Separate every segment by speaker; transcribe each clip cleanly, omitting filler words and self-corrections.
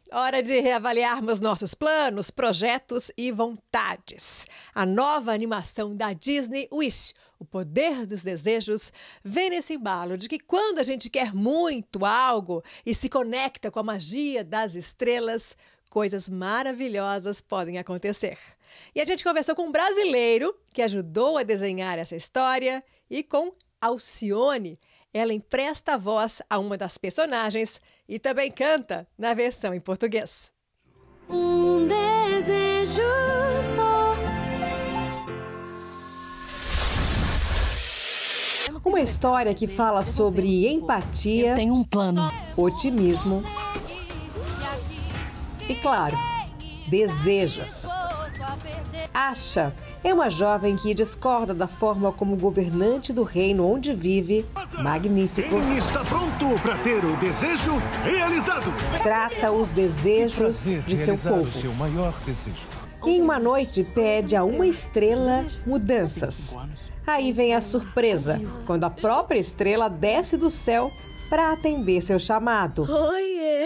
Speaker 1: Hora de reavaliarmos nossos planos, projetos e vontades. A nova animação da Disney, Wish, O Poder dos Desejos, vem nesse embalo de que quando a gente quer muito algo e se conecta com a magia das estrelas, coisas maravilhosas podem acontecer. E a gente conversou com um brasileiro que ajudou a desenhar essa história e com Alcione. Ela empresta a voz a uma das personagens e também canta na versão em português.
Speaker 2: Um desejo só.
Speaker 3: Uma história que fala sobre empatia,
Speaker 2: Tem um plano.
Speaker 3: otimismo e, claro, desejos. Asha é uma jovem que discorda da forma como o governante do reino onde vive, Magnífico,
Speaker 4: Quem está pronto para ter o desejo realizado?
Speaker 3: trata os desejos de seu povo.
Speaker 4: Seu maior desejo.
Speaker 3: E em uma noite pede a uma estrela mudanças. Aí vem a surpresa, quando a própria estrela desce do céu para atender seu chamado.
Speaker 2: Oiê!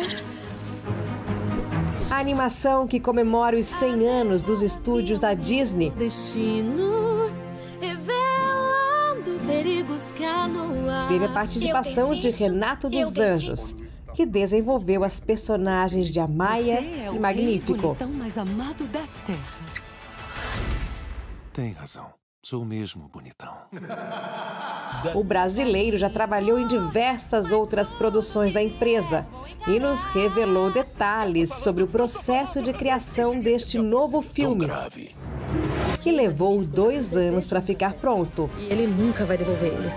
Speaker 3: A animação que comemora os 100 anos dos estúdios da Disney
Speaker 2: Destino revelando perigos que há no ar.
Speaker 3: teve a participação de Renato dos Anjos, que desenvolveu as personagens de Amaya e Magnífico.
Speaker 2: O bonitão mais amado da Terra.
Speaker 4: Tem razão. Sou mesmo bonitão.
Speaker 3: O brasileiro já trabalhou em diversas outras produções da empresa e nos revelou detalhes sobre o processo de criação deste novo filme,
Speaker 4: Grave.
Speaker 3: que levou 2 anos para ficar pronto.
Speaker 2: E ele nunca vai devolver eles.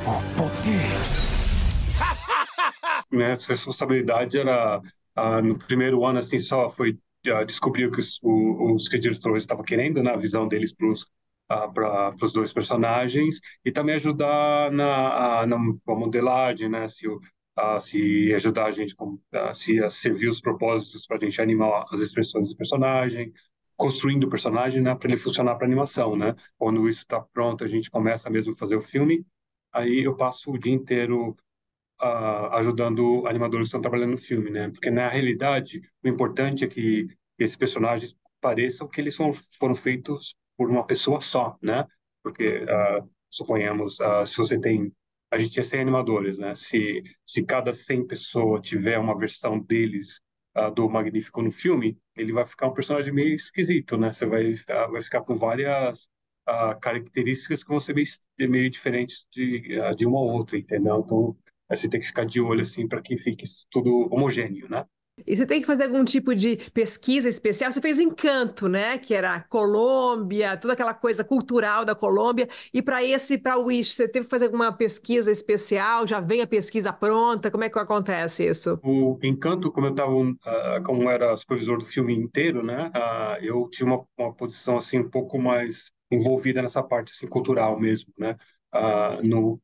Speaker 5: Minha responsabilidade era, no primeiro ano, assim, só foi descobrir o que os diretores estavam querendo, na visão deles para os dois personagens, e também ajudar na modelagem, né, se ajudar a gente a servir os propósitos para a gente animar as expressões do personagem, construindo o personagem, né, para ele funcionar para animação, né. Quando isso está pronto, a gente começa mesmo a fazer o filme, aí eu passo o dia inteiro ajudando animadores que estão trabalhando no filme, né? Porque na realidade o importante é que esses personagens pareçam que eles foram feitos por uma pessoa só, né? Porque suponhamos, se você tem, a gente é 100 animadores, né? Se cada 100 pessoas tiver uma versão deles do Magnífico no filme, ele vai ficar um personagem meio esquisito, né? Você vai ficar com várias características que vão ser meio diferentes de uma ou outra, entendeu? Então aí você tem que ficar de olho, assim, para que fique tudo homogêneo, né?
Speaker 3: E você tem que fazer algum tipo de pesquisa especial? Você fez Encanto, né? Que era Colômbia, toda aquela coisa cultural da Colômbia. E para o Wish, você teve que fazer alguma pesquisa especial? Já vem a pesquisa pronta? Como é que acontece isso?
Speaker 5: O Encanto, como era supervisor do filme inteiro, né? Eu tinha uma posição, assim, um pouco mais envolvida nessa parte, assim, cultural mesmo, né? No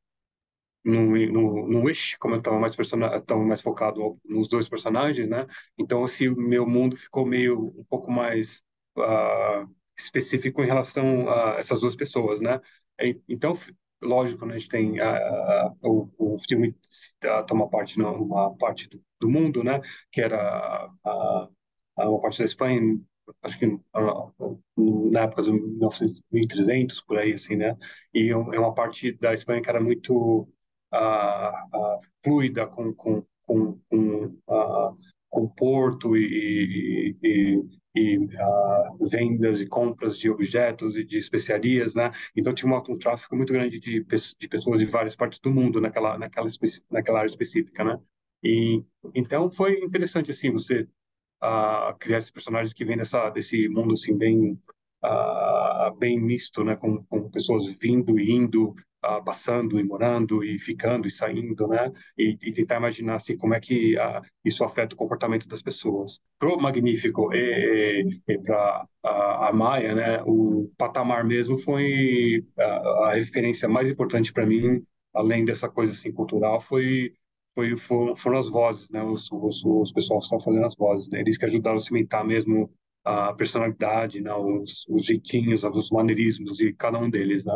Speaker 5: Wish, como eu estava mais focado nos dois personagens, né? Então, assim, o meu mundo ficou meio um pouco mais específico em relação a essas duas pessoas, né? Então, lógico, né, a gente tem o filme toma parte numa parte do mundo, né? Que era uma parte da Espanha, acho que na época dos 1300 por aí, assim, né? E é uma parte da Espanha que era muito fluida com porto e vendas e compras de objetos e de especiarias, né? Então tinha um tráfego muito grande de pessoas de várias partes do mundo naquela área específica, né? E então foi interessante assim você criar esses personagens que vêm desse mundo assim bem misto, né, com pessoas vindo e indo, passando e morando e ficando e saindo, né, e tentar imaginar assim como é que isso afeta o comportamento das pessoas. Pro Magnífico e para a Maia, né, o patamar mesmo foi a referência mais importante para mim, além dessa coisa assim cultural, foram as vozes, né? Os pessoal que estão fazendo as vozes, né? Eles que ajudaram a cimentar mesmo a personalidade, né? Os jeitinhos, os maneirismos de cada um deles, né?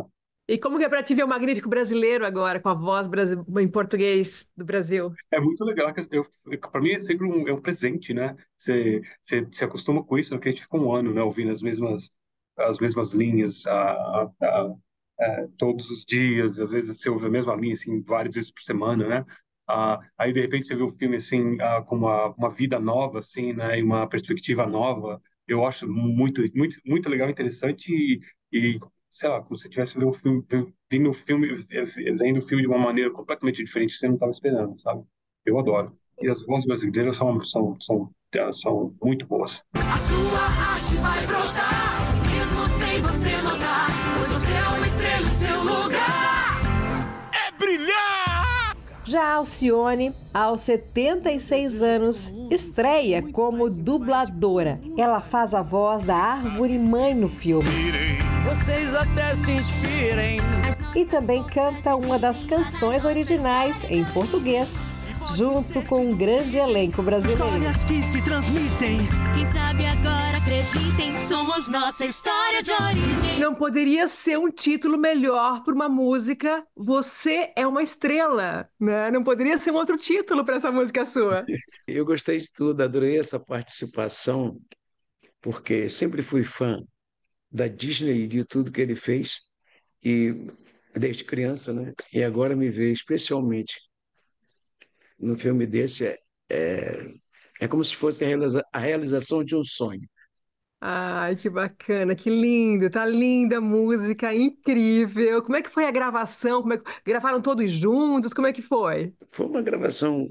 Speaker 3: E como que é para te ver o Magnífico Brasileiro agora, com a voz em português do Brasil?
Speaker 5: É muito legal, para mim é sempre é um presente, né? Você se acostuma com isso, né? Porque a gente fica um ano, né, ouvindo as mesmas linhas todos os dias, às vezes você ouve a mesma linha, assim, várias vezes por semana, né? Aí, de repente, você vê o filme, assim, com uma vida nova, assim, né? E uma perspectiva nova. Eu acho muito legal, interessante e sei lá, como se você tivesse vendo o filme de uma maneira completamente diferente que você não estava esperando, sabe? Eu adoro. E as vozes brasileiras são muito boas.
Speaker 2: A sua arte vai brotar, mesmo sem você notar, pois você é uma estrela em seu lugar.
Speaker 4: É brilhar!
Speaker 1: Já Alcione, aos 76 anos, estreia como dubladora. Ela faz a voz da Árvore Mãe no filme.
Speaker 6: Vocês até se inspirem.
Speaker 1: E também canta uma das canções originais em português, junto com um grande elenco brasileiro.
Speaker 6: Histórias que se transmitem.
Speaker 2: Quem sabe agora acreditem, somos nossa história de origem.
Speaker 3: Não poderia ser um título melhor para uma música. Você é uma estrela, né? Não poderia ser um outro título para essa música sua.
Speaker 7: Eu gostei de tudo, adorei essa participação, porque sempre fui fã da Disney e de tudo que ele fez, e desde criança, né? E agora me ver especialmente no filme desse é, é como se fosse a realização de um sonho.
Speaker 3: Ai, que bacana, que lindo, tá linda a música, incrível. Como é que foi a gravação? Gravaram todos juntos? Como é que foi?
Speaker 7: Foi uma gravação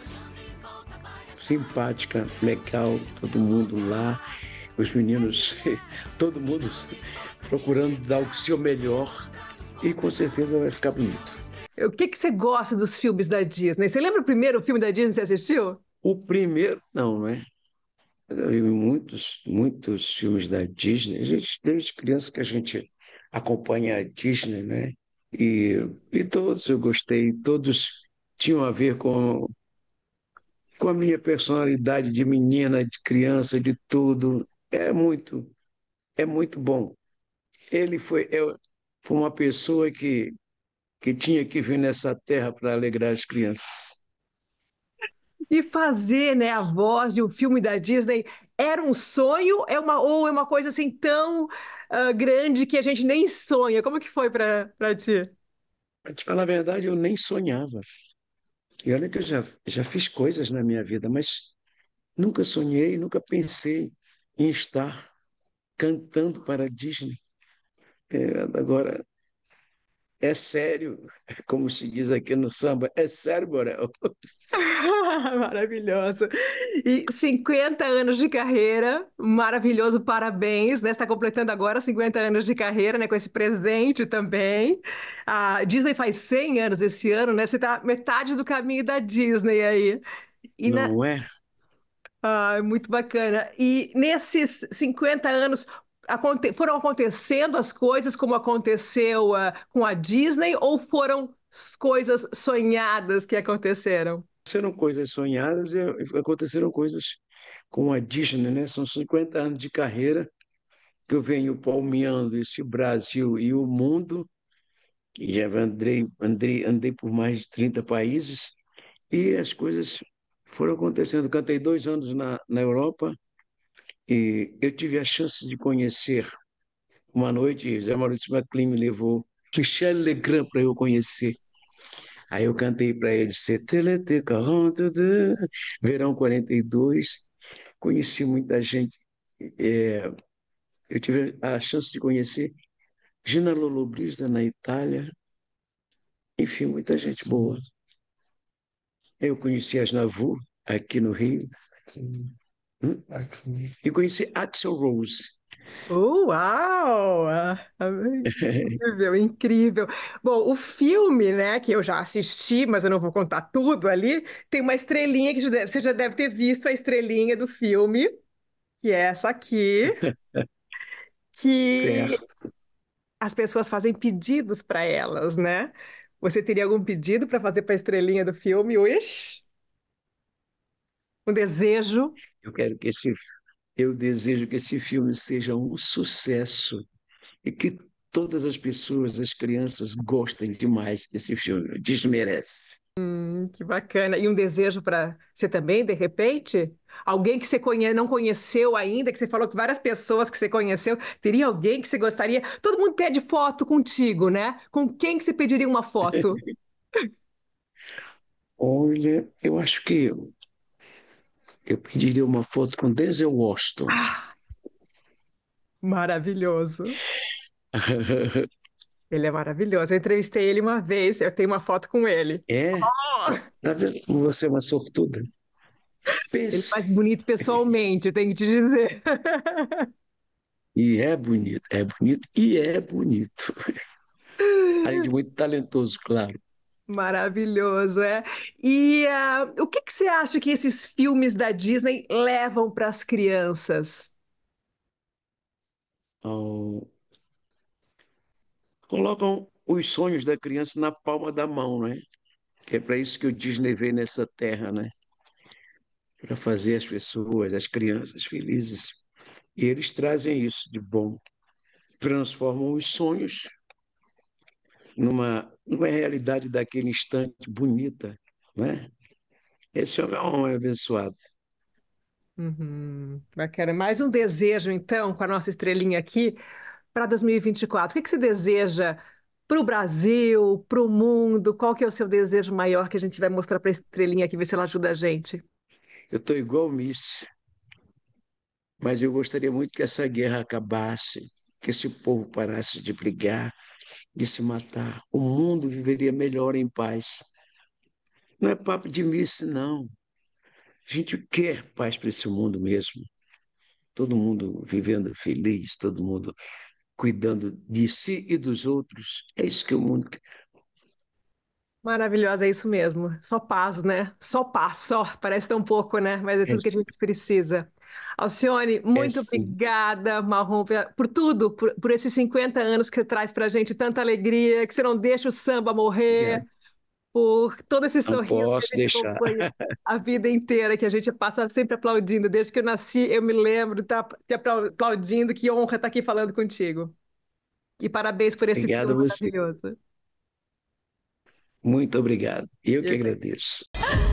Speaker 7: simpática, legal, todo mundo lá, os meninos, todo mundo procurando dar o seu melhor e com certeza vai ficar bonito.
Speaker 3: O que que você gosta dos filmes da Disney? Você lembra o primeiro filme da Disney que você assistiu?
Speaker 7: O primeiro, não, né? Eu vi muitos filmes da Disney. A gente, desde criança que a gente acompanha a Disney, né? E, e todos eu gostei, todos tinham a ver com a minha personalidade de menina, de criança, de tudo. É muito bom. Ele foi uma pessoa que tinha que vir nessa terra para alegrar as crianças.
Speaker 3: E fazer, né, a voz de um filme da Disney era um sonho, ou é uma coisa assim tão grande que a gente nem sonha? Como que foi para ti?
Speaker 7: Para te falar a verdade, eu nem sonhava. E olha que eu já fiz coisas na minha vida, mas nunca sonhei, nunca pensei em estar cantando para a Disney. Agora, é sério, como se diz aqui no samba, é sério, Borel.
Speaker 3: Maravilhoso. E 50 anos de carreira, maravilhoso, parabéns, né? Você está completando agora 50 anos de carreira, né? Com esse presente também. A Disney faz 100 anos esse ano, né? Você está metade do caminho da Disney aí. E na...
Speaker 7: Não é?
Speaker 3: Muito bacana. E nesses 50 anos, foram acontecendo as coisas como aconteceu com a Disney, ou foram coisas sonhadas que aconteceram?
Speaker 7: Aconteceram coisas sonhadas e aconteceram coisas com a Disney, né? São 50 anos de carreira que eu venho palmeando esse Brasil e o mundo, e já andei por mais de 30 países, e as coisas foram acontecendo. Cantei 2 anos na Europa, e eu tive a chance de conhecer uma noite, Zé Maurício McLean me levou Michel Legrand para eu conhecer. Aí eu cantei para ele C'était l'été 42, Verão 42. Conheci muita gente. É, eu tive a chance de conhecer Gina Lollobrigida na Itália. Enfim, muita gente boa. Eu conheci Asnavour aqui no Rio. Hum? E conheci Axl Rose.
Speaker 3: Uau! Incrível, incrível. Bom, o filme, né, que eu já assisti, mas eu não vou contar tudo ali, tem uma estrelinha que você já deve ter visto a estrelinha do filme, que é essa aqui, que
Speaker 7: Certo.
Speaker 3: as pessoas fazem pedidos para elas, né? Você teria algum pedido para fazer para a estrelinha do filme? Wish? Um desejo?
Speaker 7: Eu quero eu desejo que esse filme seja um sucesso e que todas as pessoas, as crianças, gostem demais desse filme. Desmerece.
Speaker 3: Que bacana. E um desejo para você também, de repente? Alguém que você não conheceu ainda, que você falou que várias pessoas que você conheceu, teria alguém que você gostaria? Todo mundo pede foto contigo, né? Com quem que você pediria uma foto?
Speaker 7: Olha, eu acho que eu pediria uma foto com Denzel Washington.
Speaker 3: Maravilhoso. Ele é maravilhoso. Eu entrevistei ele uma vez, eu tenho uma foto com ele.
Speaker 7: É?
Speaker 3: Oh!
Speaker 7: Tá vendo como você é uma sortuda?
Speaker 3: Ele é mais
Speaker 7: Pense.
Speaker 3: bonito pessoalmente, tenho que te dizer.
Speaker 7: E é bonito e é bonito. Além de muito talentoso, claro.
Speaker 3: Maravilhoso, é. E o que que você acha que esses filmes da Disney levam para as crianças?
Speaker 7: Oh, colocam os sonhos da criança na palma da mão, né? Que é para isso que o Disney veio nessa terra, né? Para fazer as pessoas, as crianças felizes. E eles trazem isso de bom. Transformam os sonhos numa realidade daquele instante bonita, né? Esse homem é um homem abençoado.
Speaker 3: Bacana. Mais um desejo, então, com a nossa estrelinha aqui para 2024. O que que você deseja para o Brasil, para o mundo? Qual que é o seu desejo maior que a gente vai mostrar para a estrelinha aqui, ver se ela ajuda a gente?
Speaker 7: Eu estou igual o Miss, mas eu gostaria muito que essa guerra acabasse, que esse povo parasse de brigar, de se matar. O mundo viveria melhor em paz. Não é papo de Miss, não. A gente quer paz para esse mundo mesmo. Todo mundo vivendo feliz, todo mundo cuidando de si e dos outros. É isso que o mundo quer.
Speaker 3: Maravilhosa, é isso mesmo. Só paz, né? Só paz, só. Parece tão pouco, né? Mas é
Speaker 7: É,
Speaker 3: tudo que a gente precisa. Alcione,
Speaker 7: é
Speaker 3: muito
Speaker 7: sim.
Speaker 3: obrigada, Marrom, por tudo, por esses 50 anos que você traz pra gente tanta alegria, que você não deixa o samba morrer,
Speaker 7: Obrigado.
Speaker 3: por todo esse
Speaker 7: Não
Speaker 3: sorriso que a
Speaker 7: posso
Speaker 3: gente
Speaker 7: deixar.
Speaker 3: acompanha a vida inteira, que a gente passa sempre aplaudindo. Desde que eu nasci, eu me lembro de estar te aplaudindo. Que honra estar aqui falando contigo. E parabéns por esse
Speaker 7: Obrigado
Speaker 3: filme
Speaker 7: a você.
Speaker 3: maravilhoso.
Speaker 7: Muito obrigado. Eu que
Speaker 3: Eu que
Speaker 7: agradeço.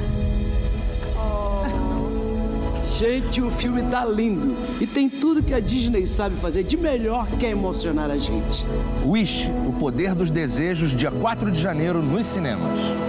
Speaker 6: Gente, o filme tá lindo. E tem tudo que a Disney sabe fazer de melhor que é emocionar a gente.
Speaker 8: Wish, o poder dos desejos, dia 4 de janeiro nos cinemas.